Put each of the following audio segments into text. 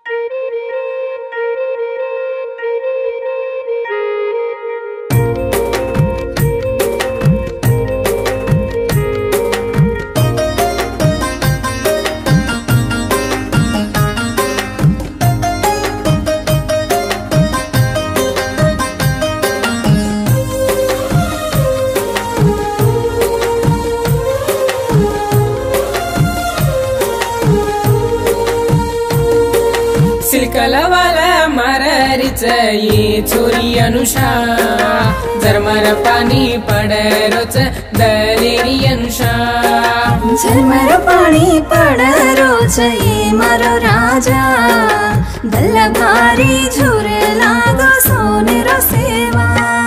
सिलकलवाला मरारीच ये छोरी अनुषा झरमर पाणी पडरोच दलेरी अनुषा झरमर पाणी पडरोच ये मारो राजा दल भारी झुरे लागो सोनेरो सेवा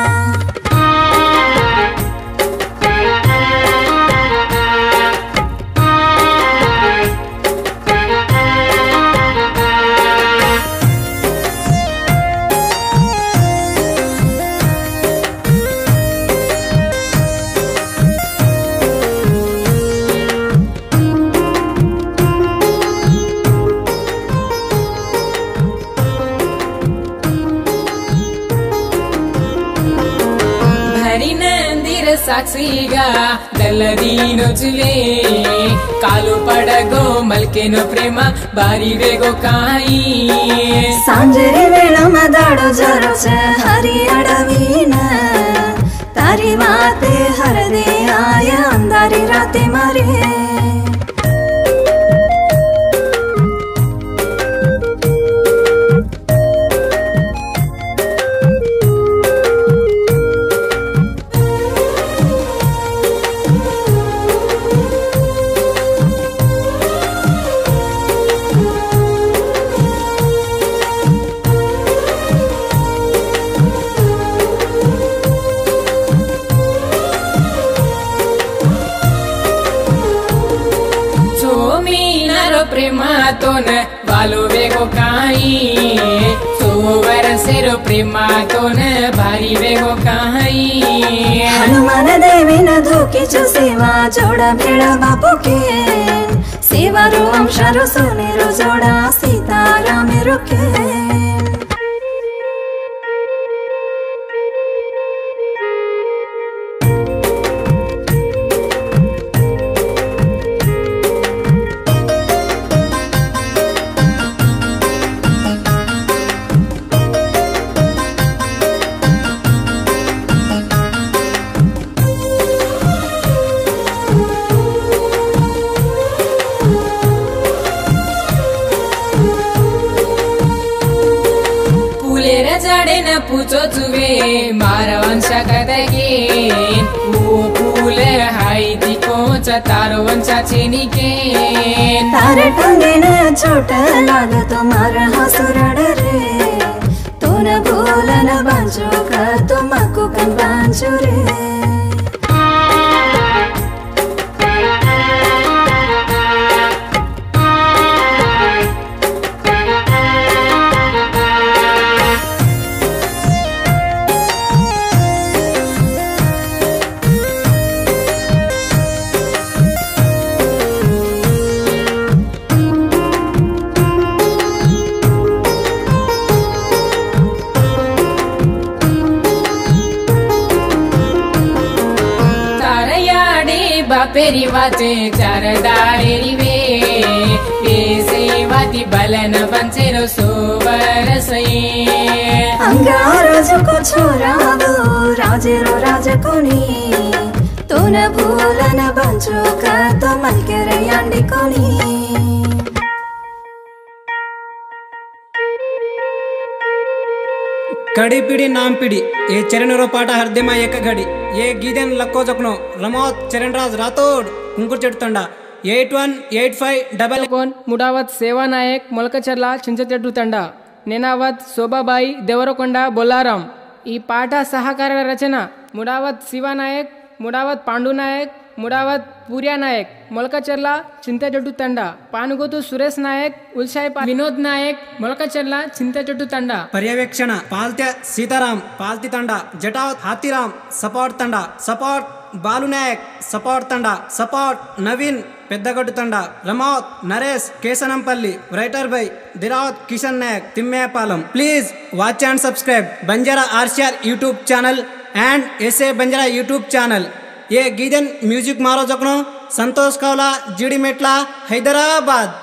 साक्षीगा दल्लदीनो चुले कालो पडगो मल्केनो प्रेम बारी वेगो काई सांजरे वेळा मदाडो जरो छ हरी अडवीन तारी वाते हरदे आया अंधारी राते मारे प्रेमातोन बालो वेगो काई सोवर सेरो प्रेमातोन भारी वेगो काई हनुमान देवी न धोके जो सेवा जोड़ा भेड़ा बापू के सेवा रो अंशारो सोने रो जोड़ा सीताराम रुके पूछो चुवे मारा वंशा कदके वो फूल हाई दिको तारो वंशा चेनी के तारे टंगे न छोट लाग तुम्हारा हसुरड रे तो न भूल न बांचो का तुमको कन बांचो रे बापेरी वाचे चार दारेरी वे पेसे वाती बलन बंचेरो सोवर सई अंगारो जको छोरा वो राजेरो राजकोनी तो न भूल न बंचो का तो मलकेरे यांडी कोनी कड़ी पीड़ी नाम पीड़ी ये चरणरो पाटा हरदेमा एक घड़ी ये गीदेन लक्को जकनो रमोत चरणराज राठोड कुंकुर चेट्तंडा 8185 मुडावत सेवा नायक मोलकचर्ला चिंचतेड्डु ತಂಡ नेनावत शोभाबाई देवरकोंडा बोलाराम ಈ ಪಾಠ ಸಹಕಾರ ರಚನಾ ಮುಡಾವತ್ ಶಿವನಾಯಕ್ ಮುಡಾವತ್ ಪಾಂಡುನಾಯಕ್ ಮುಡಾವತ್ ಪೂರ್ಯ ನಾಯಕ್ ಮೊಲಕಚರ್ಲ ಚಿಂತೆಜಡ್ಡು ತಂಡ ಪಾನುಗೋತು ಸುರೇಶ್ ನಾಯಕ್ ಉಲ್ಸಾಯ್ ವಿನೋದ್ ನಾಯಕ್ ಮೊಲಕಚರ್ಲ ಚಿಂತೆಜಡ್ಡು ತಂಡ ಪರ್ಯವೇಕ್ಷಣ ಪಾಲ್ತ್ಯ ಸೀತಾರಾಮ್ ಪಾಲ್ತಿ ತಂಡ ಜಟಾವತ್ ಹಾತಿರಾಮ್ ಸಪೋರ್ಟ್ ತಂಡ ಸಪೋರ್ಟ್ ಬಾಲು ನಾಯಕ್ ಸಪೋರ್ಟ್ ತಂಡ support Naveen Peddagoddu Tanda, Ramavath Naresh Kesanampalli, writer by Dharavath Kishan Nayak Thimmapalem. Please watch and subscribe Banjara ఆర్షిఆర్ यूट्यूब चैनल एंड ऐसे बंजारा यूट्यूब चैनल. ये गीदन म्यूजिक मारो जखनो संतोष कौला जीडी मेटला हैदराबाद.